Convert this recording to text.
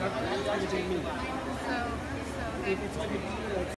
That's what you mean. So, If it's going to be like